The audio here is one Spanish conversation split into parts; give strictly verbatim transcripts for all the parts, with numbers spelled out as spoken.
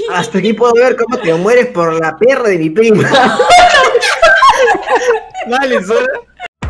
Hasta aquí puedo ver cómo te mueres por la perra de mi prima. Vale, solo.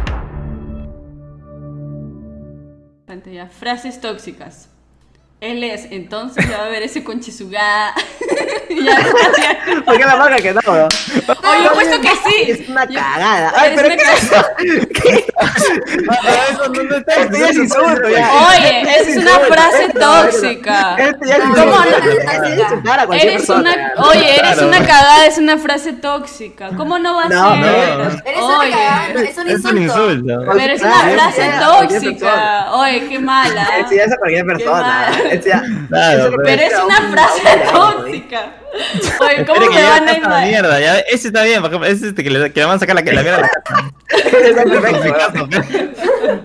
Pantalla, frases tóxicas. Él es, entonces ya va a ver ese conchizugada. Ya, ya. ¿Por qué me marca que no? Oye, he puesto que sí. Es una Yo- cagada. Ay, es pero una ¿qué es eso? ¿Qué? Eso no está. Este ya es insulto, ya. Oye, esa es una frase tóxica. Este ya es No, insulto. ¿cómo no? Este ya es insultar a cualquier Eres persona. una, oye, eres Claro. una cagada, es una frase tóxica. ¿Cómo no va a No, ser? no. Eres una Oye, cagada, no, es un Es un insulto. insulto. pero es Ah, una es frase ya, cualquier tóxica. persona. Oye, qué mala. Este ya es a cualquier persona. mal. Este ya- Claro, eso lo Pero es puede una ser a un- frase a un- tóxica. Oye, ¿cómo Espere me que ya van a está esta invadir? mierda, ya. Ese está bien, por ejemplo, ese este que le, que le van a sacar la, que la mierda a la casa. Está perfecto, ¿verdad?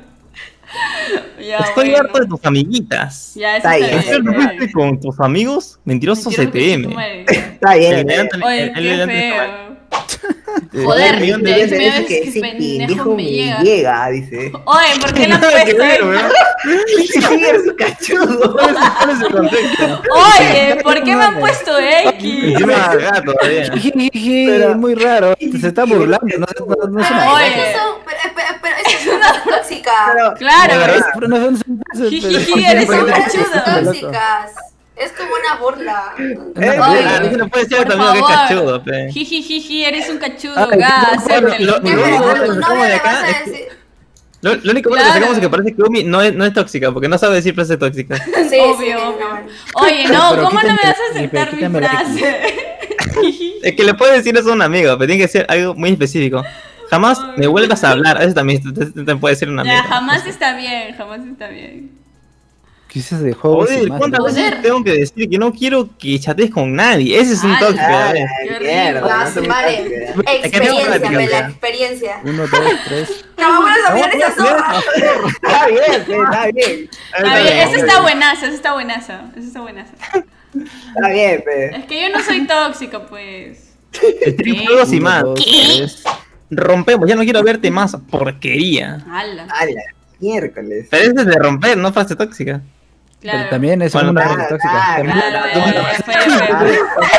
Ya, Estoy bueno. harto de tus amiguitas. Ya, eso Está está bien. bien. ¿Estás está bien. con tus amigos? Mentiroso Mentiroso que C T tu M. madre. Está bien. El está bien. de Oye, antes- el qué de antes- feo. Eh, Joder, un millón de de- Dice me dice ves que que ese pendejo pendejo me me llega. llega, dice. Oye, ¿por qué la han Nada que puesto ver, ahí? weón. Sí, eres cachudo. ¿Cuál es el contexto? Oye, ¿por qué me han puesto X? Encima gato todavía. Pero- muy raro, se está burlando, no, no, no es una Oye. Eso, pero, pero, pero eso es una frase tóxica. Pero- Claro, De verdad. Pero no son- son- son- Jijiji, pero- eres un Son cachudo. frases tóxicas. Es como una burla. Eh, Oye, Ah, no se le puede decir a por tu amigo que es favor. cachudo, pe. Jijiji, eres un cachudo, Ay, gas, qué acéptelo. Lo- Ya, lo pero único a que tu sacamos novia de le acá vas a es que- decir. Lo, lo único bueno Claro. que sacamos es que parece que Umi no es, no es tóxica, porque no sabe decir frases tóxicas. Sí, sí, Obvio, sí, obvio. no. Oye, no, Pero ¿cómo no me quítame- vas a aceptar mi quítame la frase? Es que le puedes decir eso a un amigo, pero tiene que ser algo muy específico. Jamás me vuelvas a hablar, eso también te, te- te puede decir un amigo. Ya, jamás está bien, jamás está bien. ¿Qué es eso de juegos y Joder, más? ¿cuántas Joder. veces tengo que decir que no quiero que chatees con nadie? Ese es un Ay, tóxico, Ah, ¿eh? Qué mierda, horrible. Ah, no su te madre. metas, Es que tengo Experiencia, práctica, Mela, ya. experiencia. Uno, dos, tres. No, bueno, esa mierda esa zorra. Está bien, pe, está bien. Está bien, esa está buenaza, esa está buenaza, esa está buenaza. Está bien, pe. Es que yo no soy tóxica, pues. Triple y Uno, más. dos, tres. Rompemos, ya no quiero verte más porquería. Ala, A la miércoles. Pero ese es de romper, no frase tóxica. claro. Pero también es Bueno, una claro, frase tóxica. claro, También- Claro, ya, ya, fue, fue,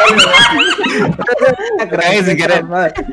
fue. Cagué sin querer.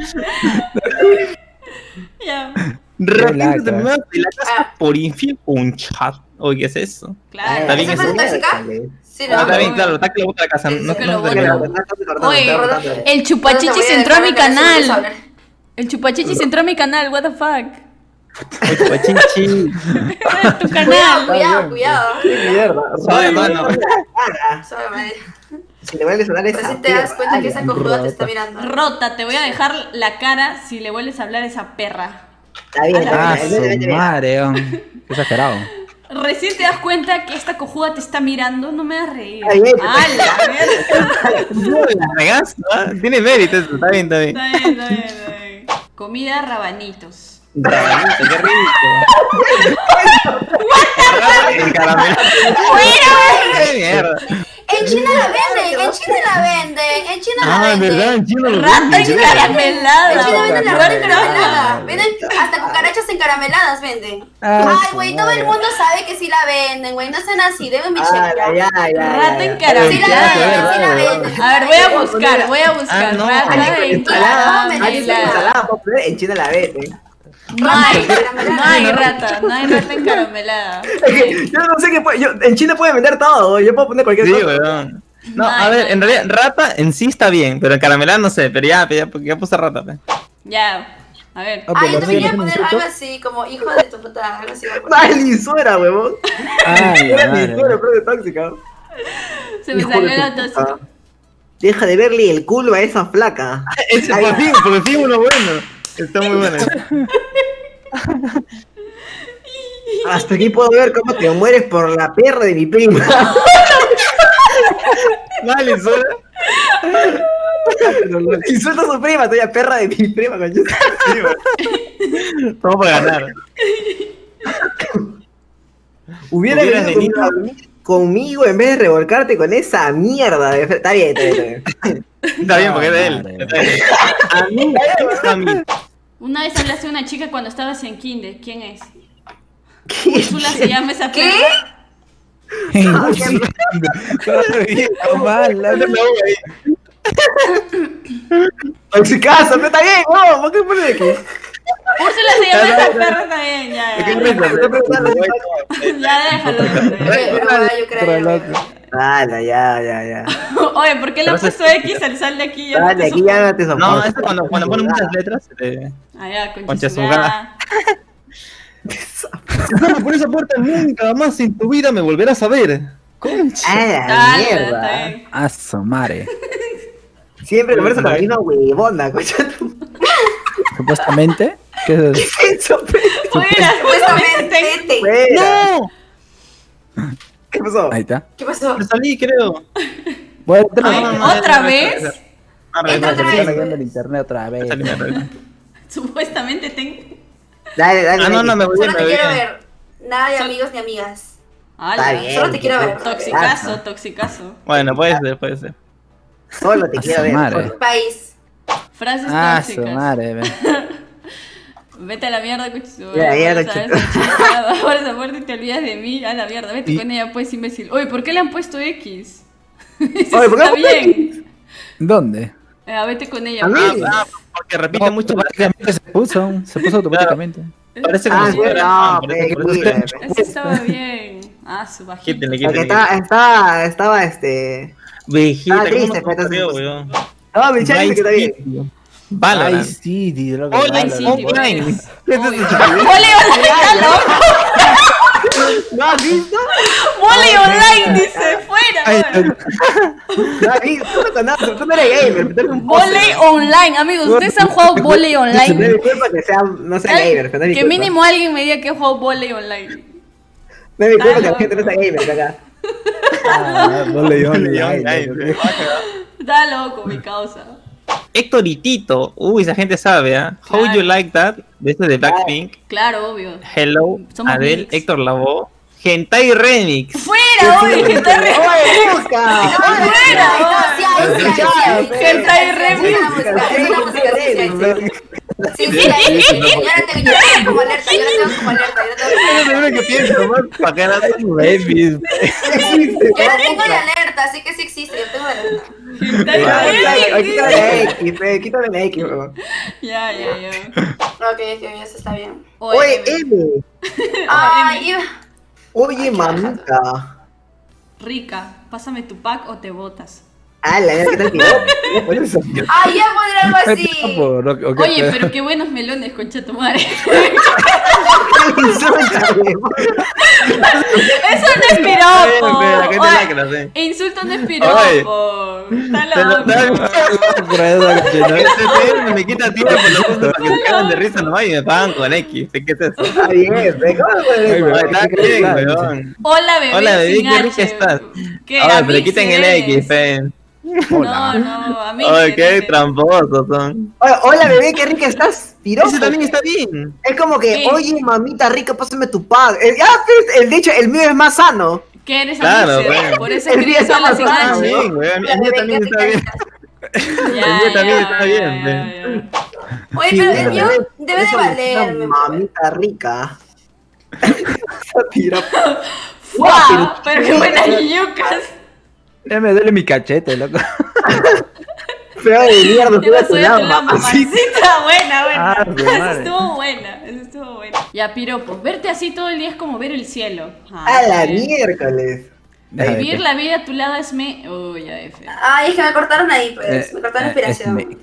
Ya, Rápido lacra. te mudas de la casa por infiel con un chat. Oye, ¿qué es eso? claro. Está bien ¿Esa eso. frase tóxica? Sí, Ah, no. está bien, claro, está que le gusta la casa. Sí, No, sí, que no lo te bueno. creo. Oye, el chupachichis entró a mi canal. El chupachichis entró a mi canal, what the fuck. Oye, guachichi. Tu Cuidado, canal. cuidado, cuidado. Mierda. Suave, mano. Suave, madre. Si le vuelves a hablar Pero esa si te das perra, cuenta que ay, esa cojuda te está mirando. Rota, te voy a dejar la cara si le vuelves a hablar a esa perra. Está bien, Ah, está bien. su madre, oh. Qué exagerado. Recién te das cuenta que esta cojuda te está mirando, no me das reír. Ay, ay, ¡Hala! No, la regaste, ¿ah? Tiene mérito eso, está bien, está bien. Está bien, está bien, está bien. Comida rabanitos. Rabanito, qué rico. El caramelo. ¡Qué mierda! En China la venden, en China la venden, en China la Ah, venden. ¿verdad? En China lo Rata venden. encaramelada. En China venden la Rata rata encarameladas. Venden hasta cucarachas encarameladas venden. Ah, Ay, güey, todo el mundo sabe que sí la venden, güey. No sean así, deben mi Ah, checa. ya, ya, ya. Rata ya. Sí la encaramelada. venden, sí la venden. A ver, voy a buscar, voy a buscar. Ah, no. Rata Ensalada, encaramelada. ensalada, puedo poner en China la venden. No hay, no hay rata, no hay rata encaramelada. Yo no sé qué puede, yo, en China pueden vender todo, yo puedo poner cualquier Sí, cosa. weón. No, Ay, a ver, no, en no. realidad, rata en sí está bien, pero en caramelada no sé, pero ya, ya, ya puse rata, pe. Ya, a ver. Ah, Ah, yo pero también no iba a es un poner insulto. algo así, como hijo de tu puta, algo así. voy a poner. Ay, suera, huevón. Ay, Era madre. mi suera, pero de tóxica. Se me Hijo salió de la tu tos. puta. Deja de verle el culo a esa flaca. Ese, Ay, por fin, por fin uno bueno. Está muy bueno. Hasta aquí puedo ver cómo te mueres por la perra de mi prima. Vale, sola. Insulta a su prima, soy la perra de mi prima, coño. Vamos para ganar. Hubiera Hubieras venido venido. a dormir conmigo en vez de revolcarte con esa mierda. de- Está bien, está bien, está bien. Está bien, porque es de él. Madre. Está bien. A mí, a mí. Una vez hablaste de una chica cuando estabas en kinder. ¿Quién es? ¿Qué? Úrsula se llama esa ¿Qué? perra. Mal, la- Toxicazo, pero está bien, no, ¿por qué pones aquí? Úrsula se llama esta perra también, ya, ¿Qué ya. risa? Ya déjalo. Pero yo Pero creo. loco. Dale, ya, ya, ya. Oye, ¿por qué le han puesto X al sal de aquí? Ya no Dale, te aquí ya no te soporto. No, esto cuando, cuando ponen muchas letras. Eh, Ah, ya, con Concha chisugada. no, por esa puerta nunca más en tu vida me volverás a ver. Concha. Ah, la Dale, está mierda. bien. A su madre. Siempre converso con la misma huevona, coño. Supuestamente. ¿Qué es eso? Eso, pe- Oye, la- Supuestamente. Tete. fuera. ¡No! ¿Qué pasó? Ahí está. ¿Qué pasó? Me salí, creo. Bueno, Ay, no, no, ¿otra no, vez? no, no, no, Entra no, otra no, vez. Está viendo el internet otra me vez. salí, me salí. Supuestamente tengo. Dale, dale. Ah, no, no, me voy Solo bien, te me voy quiero bien. ver. Nada de Sol- amigos ni amigas. Ala, bien. Solo te quiero ver. Toxicazo, toxicazo. Bueno, puede ser, puede ser. Solo te A quiero su ver. madre. solo. País. Frases Ah, su tóxicas. madre. ve. Vete a la mierda, cochito. Ya, ya, Ahora cochito. esa puerta y te olvidas de mí. A la mierda, vete Y- con ella, pues, imbécil. Oye, ¿por qué le han puesto X? Oye, Eso ¿por qué está le han puesto bien. ¿Dónde? Eh, ah, vete con ella. A mí. pues. Ah, porque repite No, mucho. automáticamente se puso. Se puso automáticamente. Parece como Ah, si sí, fuera. no, parece que pe, por eso- mira, pe. Eso estaba bien. Ah, su bajito. Quítenle, Porque quítenle. estaba, estaba, estaba, este... Vejita, Ah, ¿cómo triste, se pero entonces, ocurrió, pues, weón? No, mi chat dice que está bien. Ay, Valorant. sí, di lo que Hola, Ay, Valorant. sí, Online. pues. ¿Qué es eso, Obvio. chico? Vole online, loco. ¿No has visto? Vole online, dice. Fuera, Ay, weón. ¿No has visto? Tú no conoces, tú no eres gamer, tú eres un Voley online, amigos. ¿Ustedes han jugado voley No me online? disculpa que sea, no sea gamer, pero no es mi Que culpa. mínimo alguien me diga que he jugado voley online. No es mi culpa que Ah, la gente no sea gamer acá. Ah, no le dio ni Online, ay, online. Está loco, mi causa. Héctor y Tito. Uy, esa gente sabe, ¿ah? How Claro. You Like That. De este de Blackpink. Claro, obvio. Hello, Somos Adele, mix. Héctor Lavoe. Hentai Remix. ¡Fuera, oye! ¡Que está re... ¡Oye, busca! ¡Fuera, Sí, ahí sí, ahí sí, ahí sí. Hentai remix. Es una música, es una música, sí, sí, ahí sí. Sí, sí, ahí sí. Yo la tengo, yo la tengo como alerta, yo la tengo como alerta, yo la tengo como alerta. Yo que pienso, más para que hagan sus babies. Yo la tengo en alerta, así que sí existe, yo tengo alerta. Hentai Oye, remix. quítame la X, fe, quítame la X, weón. Ya, ya, ya. Ok, ok, eso está bien. Oye, M. Ay, Oye, mamita. Rica, pásame tu pack o te botas. Ah, la verdad que tal video. Por eso. ay, ya poner algo así. Por lo que- ok, Oye, pero- pero qué buenos melones, concha tu madre. Insúltame. Eso no es La piropo. gente Oye, lacra, sí. insulto no es piropo. Está Te lo- loco. Por eso que no- Este me quita tiempo por lo justo para que se cagan de risa nomás y me pagan con X. ¿Qué es eso? Está bien, fe, ¿cómo puede Ay, ser? weón. Está bien, weón. Hola, bebé. Hola, bebé, sin qué H. rica estás. ¿Qué? Ahora, A pero mí quiten se el ve. X, fe. No, no, a mí Ay, se qué ve. tramposos son. Oye, hola, bebé, qué rica estás. Piropo. Ese también está bien. Es como que, Sí. oye, mamita rica, pásame tu pack. El, ah, pues, el, de hecho, el mío es más sano. ¿Qué eres Claro, Amixer? bueno. Por eso El escribes día hola está sin pasando, H. Está bien, weón. La El mío bebé también que está bien. Ya, El mío también ya, está ya, bien, ya, ve. ya. Oye, Sí, pero bueno, el mío bebé, debe de eso es una valerme. Mamita rica. Piropo. ¡Wow! Pero qué buenas yucas. Ya me duele mi cachete, loco. Feo de mierda, Te estoy a vas tu a lado, tu la mamacita. mamacita. Buena, buena. Ah, su Eso madre. estuvo buena. Eso estuvo buena. Ya, piropo. Verte así todo el día es como ver el cielo. Ah, A la bien. miércoles. Deja de- Vivir la vida a tu lado es me. Uy, ya, F. Ay, es que me cortaron ahí, pues. Eh, Me cortaron la eh, es inspiración. me-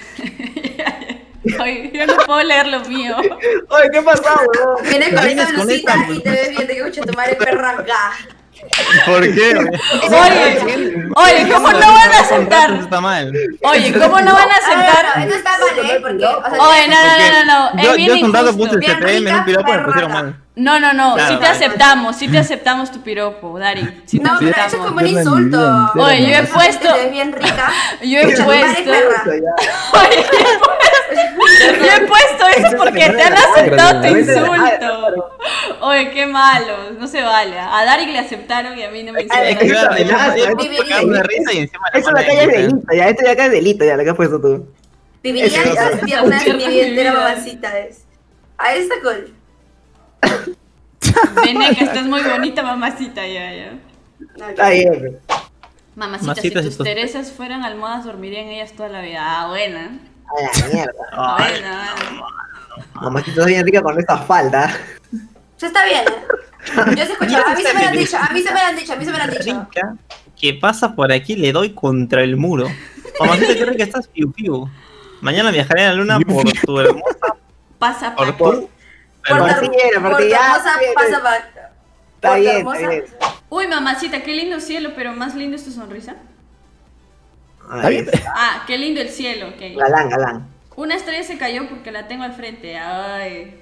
Ay, yo no puedo leer lo mío. Oye, ¿qué pasó, weón? Vienes con Vienes esa con blusita esta, y te ves bien, te escucha tu madre perra acá. ¿Por qué? Oye, oye, ¿cómo no van a aceptar? Está mal. Oye, ¿cómo no van a Ah, aceptar? no, eso está mal, ¿eh? Porque, o sea, Oye, no, no, no, no, no. Yo, Es bien yo hace un rato puse injusto. el C P M en un piropo y me pusieron mal. No, no, no. Claro, Sí te vale. aceptamos, sí te aceptamos tu piropo, Dari. Sí te No, pero eso es aceptamos. como un Yo la insulto. envidio Oye, yo he entera, puesto. Te ves bien rica. Yo he Tu madre puesto. perra. Oye, yo he puesto eso porque te han aceptado tu insulto. Oye, qué malos. No se vale. A Dari le aceptaron y a mí no me Ay, hicieron. es que- Claro, y Ah, yo- yo sí, me cago de risa y encima le Eso de acá ponen ya es X, ¿eh? delito, ya. Esto de acá es delito, ya, lo que has puesto tú. Viviría Eso no así pasa. una mi vida entera Vida. mamacita es. Ahí está cool. Veneca, estás muy bonita, mamacita, ya, ya. Está bien. Mamacita, Mamacita, si si tus tus- Teresas fueran almohadas, dormirían ellas toda la vida. Ah, buena. A la mierda. Ay, Buena, buena. Mamacita, estás bien rica con esta falda. Se está bien, ¿eh? Yo se escuchaba, a mí se me lo han dicho, a mí se me lo han dicho, a mí se me lo han dicho. rica, que pasa por aquí, le doy contra el muro. Mamacita, qué rica estás, piu piu. Mañana viajaré a la luna por tu hermosa... Pasa Por pa' tu... Por tu Partida, por tu partida. hermosa pasa pa- Está por tu bien, hermosa- está bien. Uy, mamacita, qué lindo cielo, pero más lindo es tu sonrisa. Ay, Ah, qué lindo el cielo, ok. galán, galán. Una estrella se cayó porque la tengo al frente. Ay.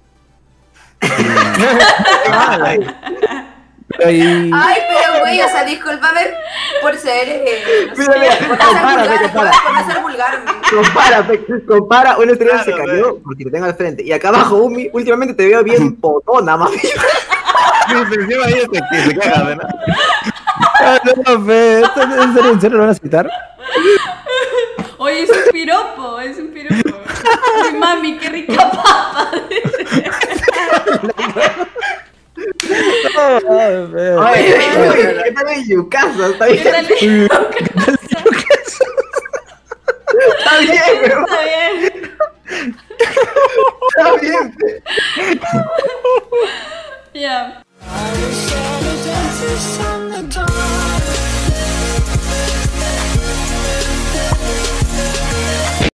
Ay, Ay, Ay, pero güey, o sea, discúlpame por ser. Eh, no sé, Mira, mira, por no ser compara, vulgar, compara. por no ser vulgar. güey. Compara, pe- compara, una estrella Claro, se cayó porque te tengo al frente. Y acá abajo, Umi, últimamente te veo bien potona, mami. sí, sí, encima ella se, que se caga, ¿verdad? ah, no, fe, ¿esto en serio, en serio lo van a citar? Oye, es un piropo, es un piropo. Uy, mami, qué rica papa. Ah, fe. Oye, oye, ¿qué tal el yucazo? Está ¿Qué bien, tal? está bien, pero Está bien. está bien. pe. Ya. I was shadow dances on the dawn.